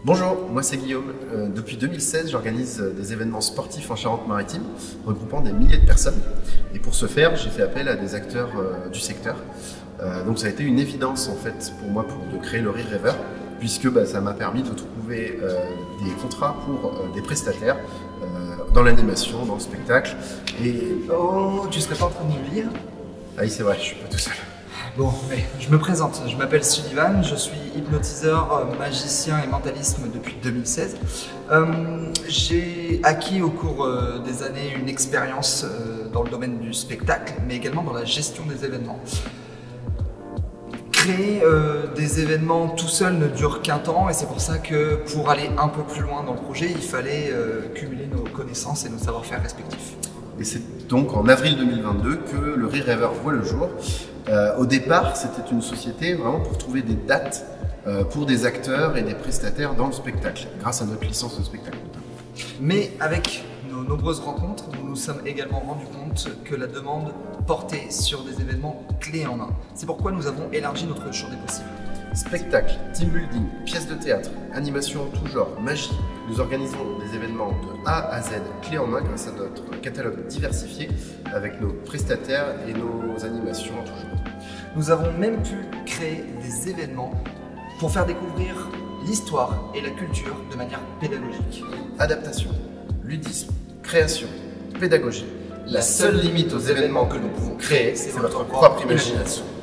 Bonjour, moi c'est Guillaume. Depuis 2016, j'organise des événements sportifs en Charente-Maritime, regroupant des milliers de personnes. Et pour ce faire, j'ai fait appel à des acteurs du secteur. Donc ça a été une évidence en fait pour moi de créer le Rire Rêveur, puisque ça m'a permis de trouver des contrats pour des prestataires dans l'animation, dans le spectacle. Et oh, tu serais pas en train de nous lire? ah oui, c'est vrai, je suis pas tout seul. Bon, je me présente, je m'appelle Sullivan, je suis hypnotiseur, magicien et mentalisme depuis 2016. J'ai acquis au cours des années une expérience dans le domaine du spectacle, mais également dans la gestion des événements. Créer des événements tout seul ne dure qu'un temps, et c'est pour ça que pour aller un peu plus loin dans le projet, il fallait cumuler nos connaissances et nos savoir-faire respectifs. Et c'est donc en avril 2022 que le Rire Rêveur voit le jour. Au départ, c'était une société vraiment pour trouver des dates pour des acteurs et des prestataires dans le spectacle, grâce à notre licence de spectacle. Mais avec nos nombreuses rencontres, nous nous sommes également rendus compte que la demande portait sur des événements clés en main. C'est pourquoi nous avons élargi notre champ des possibles. Spectacle, team building, pièces de théâtre, animation en tout genre, magie. Nous organisons des événements de A à Z, clés en main grâce à notre catalogue diversifié avec nos prestataires et nos animations en tout genre. Nous avons même pu créer des événements pour faire découvrir l'histoire et la culture de manière pédagogique. Adaptation, ludisme, création, pédagogie. La seule limite aux événements que nous pouvons créer, c'est notre propre imagination.